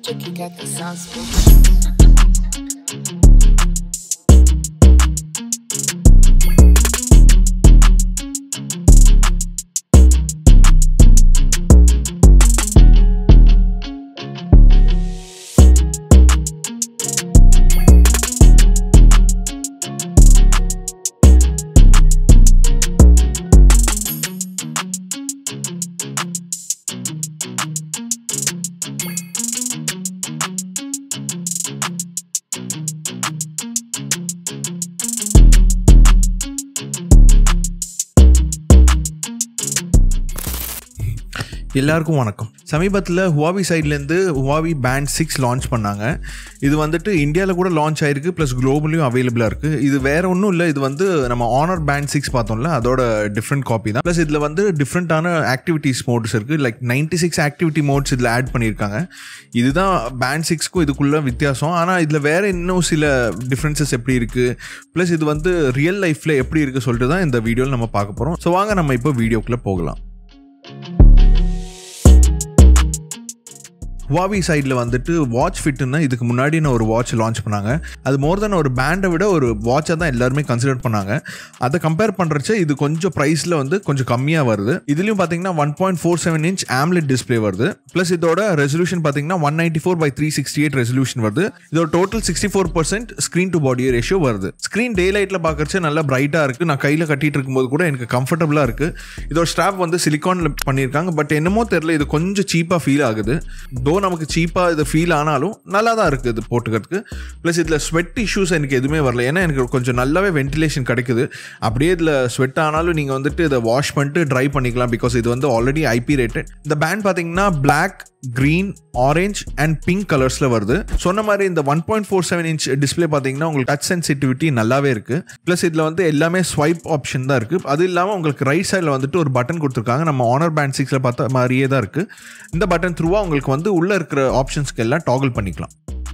Tricky got the sauce. எல்லாருக்கும் வணக்கம். சமீபத்தில் Huawei சைட்லேருந்து Huawei Band 6 லான்ச் பண்ணாங்க. இது வந்துட்டு இந்தியாவில் கூட லான்ச் ஆயிருக்கு, ப்ளஸ் குளோபலையும் அவைலபிளாக இருக்குது. இது வேறு ஒன்றும் இல்லை, இது வந்து நம்ம Honor Band 6 பார்த்தோம்ல, அதோட டிஃப்ரெண்ட் காப்பி தான். ப்ளஸ் இதில் வந்து டிஃப்ரெண்ட்டான ஆக்டிவிட்டீஸ் மோட்ஸ் இருக்குது. லைக் 96 ஆக்டிவிட்டி மோட்ஸ் இதில் ஆட் பண்ணியிருக்காங்க. இதுதான் Band 6க்கும் இதுக்குள்ள வித்தியாசம். ஆனால் இதில் வேறு இன்னும் சில டிஃப்ரென்சஸ் எப்படி இருக்குது, ப்ளஸ் இது வந்து ரியல் லைஃப்பில் எப்படி இருக்குது சொல்லிட்டு தான் இந்த வீடியோவில் நம்ம பார்க்க போகிறோம். ஸோ வாங்க நம்ம இப்போ வீடியோக்குள்ளே போகலாம். Huawei சைடில் வந்துட்டு வாட்ச் ஃபிட்னா இதுக்கு முன்னாடி ஒரு வாட்ச் லான்ச் பண்ணாங்க. அது மோர் தென் ஒரு பேண்டை விட ஒரு வாட்சை தான் எல்லாருமே கன்சிடர் பண்ணாங்க. அதை கம்பேர் பண்ணுறச்ச இது கொஞ்சம் ப்ரைஸில் வந்து கொஞ்சம் கம்மியாக வருது. இதுலேயும் பார்த்தீங்கன்னா 1.47 inch AMOLED டிஸ்பிளே வருது. ப்ளஸ் இதோட ரெசல்யூஷன் பார்த்தீங்கன்னா 194/368 ரெசல்யூஷன் வருது. இதோட total 64% screen to body ratio வருது. ஸ்க்ரீன் டே லைட்டில் பார்க்கறச்ச நல்லா பிரைட்டாக இருக்குது. நான் கையில் கட்டிட்டு இருக்கும்போது கூட எனக்கு கம்ஃபர்டபுளாக இருக்குது. இதோட ஸ்ட்ராப் வந்து சிலிக்கானில் பண்ணியிருக்காங்க. பட் என்னமோ தெரியல, இது கொஞ்சம் சீப்பாக ஃபீல் ஆகுது. நமக்கு சீப்பாக இது ஃபீல் ஆனாலும் நல்லா தான் இருக்குது இது போட்டுக்கிறதுக்கு. ப்ளஸ் இதில் ஸ்வெட் இஷ்யூஸ் எனக்கு எதுவுமே வரல. ஏன்னா எனக்கு கொஞ்சம் நல்லாவே வென்டிலேஷன் கிடைக்குது. அப்படியே இதில் ஸ்வெட் ஆனாலும் நீங்கள் வந்துட்டு இதை வாஷ் பண்ணிட்டு ட்ரை பண்ணிக்கலாம். பிகாஸ் இது வந்து ஆல்ரெடி IP ரேட்டட். இந்த பேண்ட் பார்த்தீங்கன்னா black, green, orange and pink கலர்ஸில் வருது. சொன்ன மாதிரி இந்த 1.47 inch டிஸ்பிளே பார்த்தீங்கன்னா உங்களுக்கு டச் சென்சிட்டிவிட்டி நல்லாவே இருக்குது. ப்ளஸ் இதில் வந்து எல்லாமே ஸ்வைப் ஆப்ஷன் தான் இருக்குது. அது இல்லாமல் உங்களுக்கு ரைட் சைடில் வந்துட்டு ஒரு பட்டன் கொடுத்துருக்காங்க. நம்ம Honor Band 6 பார்த்த மாதிரியே தான் இருக்குது. இந்த பட்டன் த்ரூவாக உங்களுக்கு வந்து உள்ளே இருக்கிற ஆப்ஷன்ஸ்க்கு எல்லாம் டாகிள் பண்ணிக்கலாம்.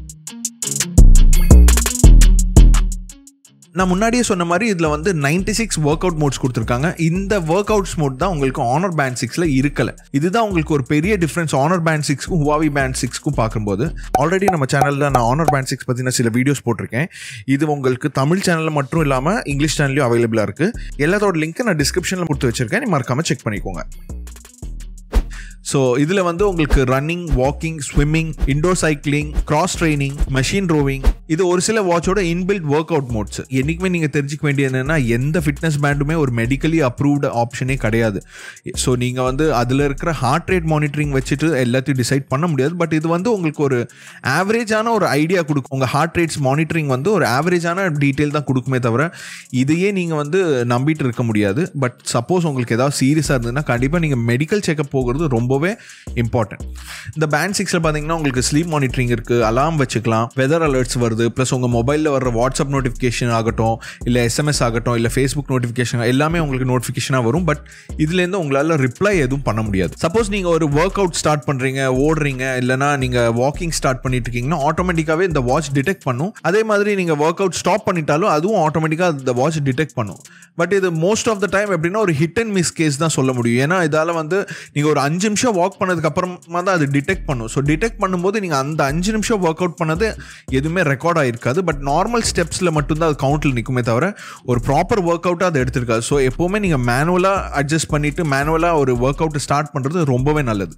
நான் முன்னாடியே சொன்ன மாதிரி இதில் வந்து 96 ஒர்க் அவுட் மோட்ஸ் கொடுத்துருக்காங்க. இந்த ஒர்க் அவுட்ஸ் மோட் தான் உங்களுக்கு Honor Band 6ல இருக்கலை. இதுதான் உங்களுக்கு ஒரு பெரிய டிஃப்ரென்ஸ் Honor Band 6க்கும் Huawei Band 6க்கும் பார்க்கும்போது. ஆல்ரெடி நம்ம சேனலில் நான் Honor Band 6 பற்றின சில வீடியோஸ் போட்டிருக்கேன். இது உங்களுக்கு தமிழ் சேனலில் மட்டும் இல்லாமல் இங்கிலீஷ் சேனல்லையும் அவைலபிளாக இருக்குது. எல்லாத்தோட லிங்க்கை நான் டிஸ்கிரிப்ஷனில் கொடுத்து வச்சுருக்கேன், நீ மறக்காமல் செக் பண்ணிக்கோங்க. ஸோ இதில் வந்து உங்களுக்கு running, walking, swimming, indoor cycling, cross training, machine rowing, இது ஒரு சில வாட்சோட இன்பில்ட் ஒர்க் அவுட் மோட்ஸ். என்றைக்குமே நீங்கள் தெரிஞ்சிக்க வேண்டியது என்னென்னா, எந்த ஃபிட்னஸ் பேண்டுமே ஒரு மெடிக்கலி அப்ரூவ்டு ஆப்ஷனே கிடையாது. ஸோ நீங்கள் வந்து அதில் இருக்கிற ஹார்ட் ரேட் மானிட்டரிங் வச்சுட்டு எல்லாத்தையும் டிசைட் பண்ண முடியாது. பட் இது வந்து உங்களுக்கு ஒரு ஆவரேஜான ஒரு ஐடியா கொடுக்கும். உங்கள் ஹார்ட் ரேட்ஸ் மானிட்டரிங் வந்து ஒரு ஆவரேஜான டீட்டெயில் தான் கொடுக்குமே தவிர இதையே நீங்கள் வந்து நம்பிட்டு இருக்க முடியாது. பட் சப்போஸ் உங்களுக்கு ஏதாவது சீரியஸாக இருந்ததுன்னா கண்டிப்பாக நீங்கள் மெடிக்கல் செக்அப் போகிறது ரொம்பவே இம்பார்ட்டன்ட். இந்த Band 6ல பார்த்தீங்கன்னா உங்களுக்கு ஸ்லீப் மானிட்டரிங் இருக்குது, அலாம் வச்சுக்கலாம், வெதர் அலர்ட்ஸ் வருது, ப்ளஸ் உங்கள் மொபைலில் வர்ற வாட்ஸ்அப் நோட்டிஃபிகேஷன் ஆகட்டும், இல்லை SMS ஆகட்டும், இல்லை ஃபேஸ்புக் நோட்டிஃபிகேஷன் எல்லாமே உங்களுக்கு நோட்டிஃபிகேஷனாக வரும். பட் இதுலேருந்து உங்களால் ரிப்ளை எதுவும் பண்ண முடியாது. சப்போஸ் நீங்கள் ஒரு ஒர்க் அவுட் ஸ்டார்ட் பண்ணுறீங்க, ஓடுறீங்க, இல்லைனா நீங்கள் வாக்கிங் ஸ்டார்ட் பண்ணிட்டு இருக்கீங்கன்னா ஆட்டோமேட்டிக்காகவே இந்த வாட்ச் டிடெக்ட் பண்ணும். அதே மாதிரி நீங்கள் ஒர்க் அவுட் ஸ்டாப் பண்ணிட்டாலும் அதுவும் ஆட்டோமேட்டிக்காக இந்த வாட்ச் டிடெக்ட் பண்ணும். பட் இது மோஸ்ட் ஆஃப் த டைம் எப்படின்னா ஒரு ஹிட் அண்ட் மிஸ் கேஸ் தான் சொல்ல முடியும். ஏன்னா இதால் வந்து நீங்கள் ஒரு 5 நிமிஷம் வாக் பண்ணதுக்கு அப்புறமா தான் அது டிடெக்ட் பண்ணும். ஸோ டிடெக்ட் பண்ணும்போது நீங்கள் அந்த 5 நிமிஷம் ஒர்க் அவுட் பண்ணது எதுவுமே ரெக்கார்ட் ஆகிருக்காது. பட் நார்மல் ஸ்டெப்ஸில் மட்டும்தான் அது கவுண்டில் நிற்குமே தவிர ஒரு ப்ராப்பர் ஒர்க் அவுட்டாக அது எடுத்திருக்காது. ஸோ எப்போவுமே நீங்கள் மேனுவலாக அட்ஜஸ்ட் பண்ணிவிட்டு மேனுவலாக ஒரு ஒர்க் அவுட் ஸ்டார்ட் பண்ணுறது ரொம்பவே நல்லது.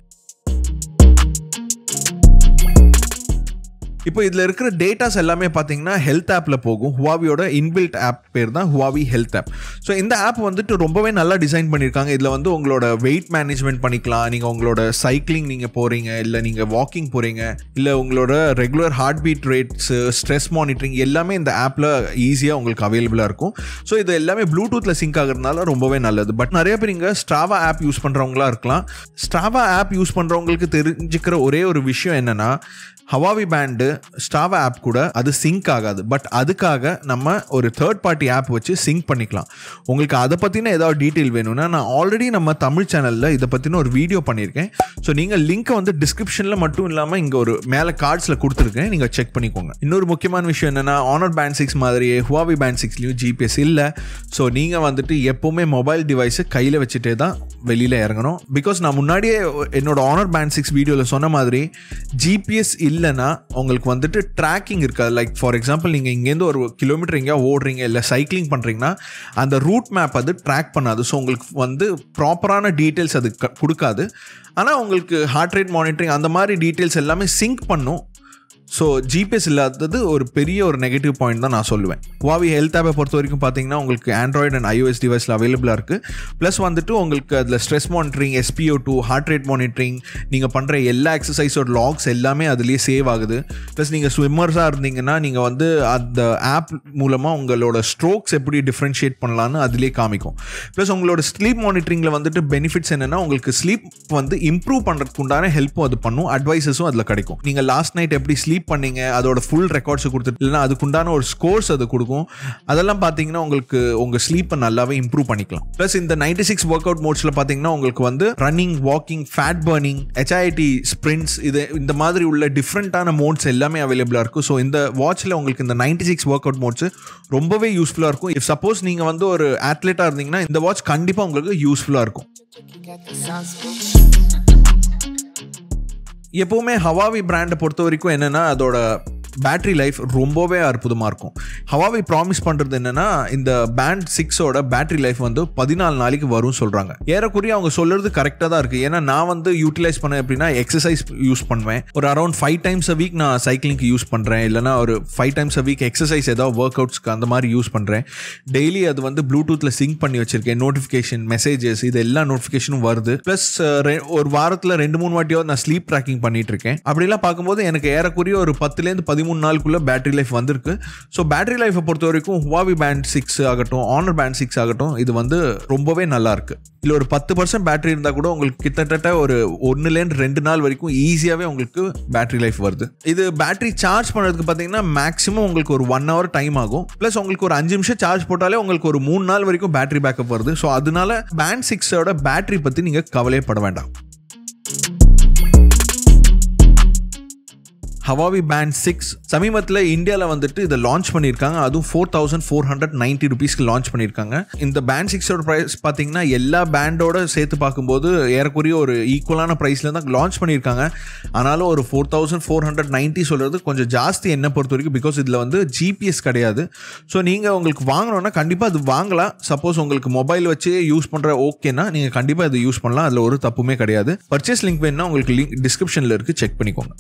இப்போ இதில் இருக்கிற டேட்டாஸ் எல்லாமே பார்த்தீங்கன்னா ஹெல்த் ஆப்பில் போகும். ஹுவாவியோட இன்பில்ட் ஆப் பேர் தான் Huawei ஹெல்த் ஆப். ஸோ இந்த ஆப் வந்துட்டு ரொம்பவே நல்லா டிசைன் பண்ணியிருக்காங்க. இதில் வந்து உங்களோட வெயிட் மேனேஜ்மெண்ட் பண்ணிக்கலாம். நீங்கள் உங்களோட சைக்கிளிங் நீங்கள் போகிறீங்க, இல்லை நீங்கள் வாக்கிங் போகிறீங்க, இல்லை உங்களோட regular heart beat rates, stress monitoring எல்லாமே இந்த ஆப்பில் ஈஸியாக உங்களுக்கு அவைலபிளாக இருக்கும். ஸோ இது எல்லாமே ப்ளூடூத்தில் சிங்க் ஆகிறதுனால ரொம்பவே நல்லது. பட் நிறைய பேர் இங்கே Strava ஆப் யூஸ் பண்ணுறவங்களா இருக்கலாம். Strava ஆப் யூஸ் பண்ணுறவங்களுக்கு தெரிஞ்சுக்கிற ஒரே ஒரு விஷயம் என்னென்னா, Huawei பேண்டு Strava ஆப் கூட அது சிங்க் ஆகாது. பட் அதுக்காக நம்ம ஒரு தேர்ட் பார்ட்டி ஆப் வச்சு சிங்க் பண்ணிக்கலாம். உங்களுக்கு அதை பற்றின ஏதாவது டீட்டெயில் வேணும்னா நான் ஆல்ரெடி நம்ம தமிழ் சேனலில் இதை பற்றின ஒரு வீடியோ பண்ணியிருக்கேன். ஸோ நீங்கள் லிங்க்கை வந்து டிஸ்கிரிப்ஷனில் மட்டும் இல்லாமல் இங்கே ஒரு மேலே கார்ட்ஸில் கொடுத்துருக்கேன், நீங்கள் செக் பண்ணிக்கோங்க. இன்னொரு முக்கியமான விஷயம் என்னென்னா, Honor Band 6 மாதிரியே Huawei Band 6லையும் GPS இல்லை. ஸோ நீங்கள் வந்துட்டு எப்போவுமே மொபைல் டிவைஸை கையில் வச்சுட்டே தான் வெளியில் இறங்கணும். பிகாஸ் நான் முன்னாடியே என்னோட Honor Band 6 வீடியோவில் சொன்ன மாதிரி GPS இல்லைன்னா உங்களுக்கு வந்துட்டு ட்ராக்கிங் இருக்காது. லைக் ஃபார் எக்ஸாம்பிள் நீங்கள் இங்கேருந்து ஒரு கிலோமீட்டர் எங்கேயா ஓடுறீங்க இல்லை சைக்கிளிங் பண்ணுறீங்கன்னா அந்த ரூட் மேப் அது ட்ராக் பண்ணாது. ஸோ உங்களுக்கு வந்து ப்ராப்பரான டீட்டெயில்ஸ் அது கொடுக்காது. ஆனால் உங்களுக்கு ஹார்ட் ரேட் மானிட்டரிங் அந்த மாதிரி டீட்டெயில்ஸ் எல்லாமே சிங்க் பண்ணும். ஸோ ஜிபிஎஸ் இல்லாதது ஒரு பெரிய ஒரு நெகட்டிவ் பாயிண்ட் தான் நான் சொல்லுவேன். Huawei ஹெல்த் ஆப்பை பொறுத்த வரைக்கும் பார்த்தீங்கன்னா உங்களுக்கு ஆண்ட்ராய்டு அண்ட் iOS டிவைஸில் அவைலபிளாக இருக்குது. ப்ளஸ் வந்துட்டு உங்களுக்கு அதில் stress monitoring, SpO2, heart rate monitoring, நீங்கள் பண்ணுற எல்லா எக்ஸசைஸோட லாக்ஸ் எல்லாமே அதுலேயே சேவ் ஆகுது. ப்ளஸ் நீங்கள் ஸ்விம்மர்ஸாக இருந்தீங்கன்னா நீங்கள் வந்து அந்த ஆப் மூலமாக உங்களோட ஸ்ட்ரோக்ஸ் எப்படி டிஃப்ரென்ஷியேட் பண்ணலான்னு அதுலேயே காமிக்கும். ப்ளஸ் உங்களோட ஸ்லீப் மானிட்டரிங்கில் வந்துட்டு பெனிஃபிட்ஸ் என்னென்னா உங்களுக்கு ஸ்லீப் வந்து இம்ப்ரூவ் பண்ணுறதுக்கு உண்டான ஹெல்ப்பும் அது பண்ணும், அட்வைசஸும் அதில் கிடைக்கும். நீங்கள் லாஸ்ட் நைட் எப்படி ஸ்லீப் பண்ணீங்க அதோட ஃபுல் ரெக்கார்ட்ஸ் கொடுத்துட்டு இல்லைன்னா அதுக்குண்டான ஒரு ஸ்கோர்ஸ் அது கொடுக்கும். அதெல்லாம் பார்த்தீங்கன்னா உங்களுக்கு உங்கள் ஸ்லீப்பை நல்லாவே இம்ப்ரூவ் பண்ணிக்கலாம். ப்ளஸ் இந்த 96 ஒர்க் அவுட் மோட்ஸில் பார்த்தீங்கன்னா உங்களுக்கு வந்து running, walking, fat burning, HIIT sprints, இது இந்த மாதிரி உள்ள டிஃப்ரெண்ட்டான மோட்ஸ் எல்லாமே அவைலபிளாக இருக்கும். ஸோ இந்த வாட்சில் உங்களுக்கு இந்த 96 ஒர்க் அவுட் மோட்ஸ் ரொம்பவே யூஸ்ஃபுல்லாக இருக்கும். இஃப் சப்போஸ் நீங்கள் வந்து ஒரு அத்லெட்டாக இருந்தீங்கன்னா இந்த வாட்ச் கண்டிப்பாக உங்களுக்கு யூஸ்ஃபுல்லாக இருக்கும். எப்போவுமே Huawei பிராண்டை பொறுத்த வரைக்கும் என்னென்னா அதோட பேட்டரி லைஃப் ரொம்பவே அற்புதமாக இருக்கும். Huawei ப்ராமிஸ் பண்ணுறது என்னென்னா இந்த பேண்ட் 6ஓட பேட்டரி லைஃப் வந்து 14 நாளைக்கு வரும்னு சொல்கிறாங்க. ஏறக்குறைய அவங்க சொல்கிறது கரெக்டாக தான் இருக்குது. ஏன்னா நான் வந்து யூட்டிலைஸ் பண்ணேன் எப்படின்னா எக்ஸசைஸ் யூஸ் பண்ணுவேன், ஒரு அரௌண்ட் 5 times a week நான் சைக்கிளிங்க்கு யூஸ் பண்ணுறேன், இல்லைனா ஒரு 5 times a week எக்ஸசைஸ் ஏதாவது ஒர்க் அவுட்ஸ்க்கு அந்த மாதிரி யூஸ் பண்ணுறேன். டெய்லி அது வந்து ப்ளூடூத்தில் சிங்க் பண்ணி வச்சுருக்கேன். நோட்டிஃபிகேஷன், மெசேஜஸ், இது எல்லா நோட்டிஃபிகேஷனும் வருது. ப்ளஸ் ஒரு வாரத்தில் 2-3 வாட்டியாவது நான் ஸ்லீப் ட்ராக்கிங் பண்ணிட்டு இருக்கேன். அப்படிலாம் பார்க்கும்போது எனக்கு ஏறக்குறைய ஒரு 10 to 13 நாளுக்குள்ள பேட்டரி லைஃப் வந்திருக்கு. ஸோ பேட்டரி லைஃபை பொறுத்த வரைக்கும் Huawei Band 6 ஆகட்டும், Honor Band 6 ஆகட்டும், இது வந்து ரொம்பவே நல்லா இருக்கு. இல்லை ஒரு 10% பேட்டரி இருந்தால் கூட உங்களுக்கு கிட்டத்தட்ட ஒரு 1-2 நாள் வரைக்கும் ஈஸியாகவே உங்களுக்கு பேட்டரி லைஃப் வருது. இது பேட்டரி சார்ஜ் பண்ணுறதுக்கு பார்த்தீங்கன்னா மேக்ஸிமம் உங்களுக்கு ஒரு 1 hour டைம் ஆகும். ப்ளஸ் உங்களுக்கு ஒரு 5 நிமிஷம் சார்ஜ் போட்டாலே உங்களுக்கு ஒரு 3 நாள் வரைக்கும் பேட்டரி பேக்கப் வருது. ஸோ அதனால Band 6ஓட பேட்டரி பற்றி நீங்கள் கவலைப்பட வேண்டாம். Huawei Band 6 சமீபத்தில் இந்தியாவில் வந்துட்டு இதை லான்ச் பண்ணியிருக்காங்க. அதுவும் 4490 rupeesக்கு லான்ச் பண்ணியிருக்காங்க. இந்த Band 6ஓட ப்ரைஸ் பார்த்தீங்கன்னா எல்லா பேண்டோட சேர்த்து பார்க்கும்போது ஏறக்குறைய ஒரு ஈக்குவலான ப்ரைஸில் தான் லான்ச் பண்ணியிருக்காங்க. ஆனாலும் ஒரு 4490 சொல்கிறது கொஞ்சம் ஜாஸ்தி என்னை பொறுத்த வரைக்கும். பிகாஸ் இதில் வந்து GPS கிடையாது. ஸோ நீங்கள் உங்களுக்கு வாங்கணுன்னா கண்டிப்பாக அது வாங்கலாம். சப்போஸ் உங்களுக்கு மொபைல் வச்சு யூஸ் பண்ணுற ஓகேனா நீங்கள் கண்டிப்பாக இது யூஸ் பண்ணலாம். அதில் ஒரு தப்புமே கிடையாது. பர்ச்சேஸ் லிங்க் வேணுன்னா உங்களுக்கு லிங்க் டிஸ்கிரிப்ஷனில் இருக்குது, செக் பண்ணிக்கோங்க.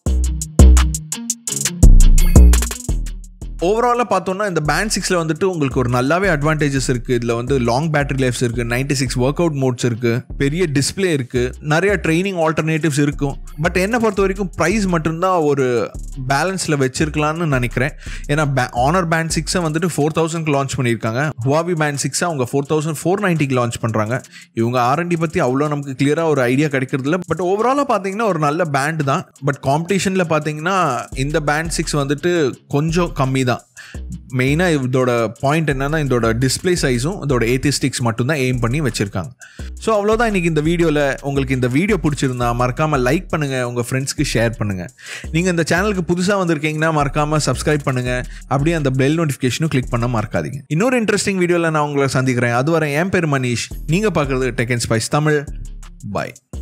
ஓவராலாக பார்த்தோன்னா இந்த Band 6ல வந்துட்டு உங்களுக்கு ஒரு நல்லாவே அட்வான்டேஜஸ் இருக்குது. இதில் வந்து லாங் பேட்டரி லைஃப்ஸ் இருக்குது, 96 ஒர்க் அவுட் மோட்ஸ் இருக்குது, பெரிய டிஸ்பிளே இருக்குது, நிறைய ட்ரைனிங் ஆல்டர்னேட்டிவ்ஸ் இருக்கும். பட் என்னை பொறுத்த வரைக்கும் ப்ரைஸ் மட்டும்தான் ஒரு பேலன்ஸில் வச்சிருக்கலாம்னு நினைக்கிறேன். ஏன்னா Honor Band 6 வந்துட்டு 4000க்கு லான்ச் பண்ணியிருக்காங்க. Huawei Band 6 அவங்க 4490க்கு லான்ச் பண்ணுறாங்க. இவங்க R&D பற்றி அவ்வளோ நமக்கு கிளியராக ஒரு ஐடியா கிடைக்கிறது இல்லை. பட் ஓவராலாக பார்த்தீங்கன்னா ஒரு நல்ல பேண்ட் தான். பட் காம்படிஷனில் பார்த்தீங்கன்னா இந்த Band 6 வந்துட்டு கொஞ்சம் கம்மி தான். மெயினாக இதோட பாயிண்ட் என்னன்னா இதோட டிஸ்பிளே சைஸும் இதோட ஏத்திஸ்டிக்ஸ் மட்டும்தான் எய்ம் பண்ணி வச்சிருக்காங்க. ஸோ அவ்வளோதான் இன்னைக்கு இந்த வீடியோவில். உங்களுக்கு இந்த வீடியோ பிடிச்சிருந்தா மறக்காமல் லைக் பண்ணுங்கள், உங்கள் ஃப்ரெண்ட்ஸ்க்கு ஷேர் பண்ணுங்கள். நீங்கள் இந்த சேனலுக்கு புதுசாக வந்திருக்கீங்கன்னா மறக்காமல் சப்ஸ்கிரைப் பண்ணுங்கள். அப்படியே அந்த பெல் நோட்டிஃபிகேஷனும் கிளிக் பண்ண மறக்காதீங்க. இன்னொரு இன்ட்ரெஸ்டிங் வீடியோவில் நான் உங்களை சந்திக்கிறேன். அதுவரை என் பேர் மனிஷ். நீங்கள் பார்க்குறது tech and spice Tamil. Bye.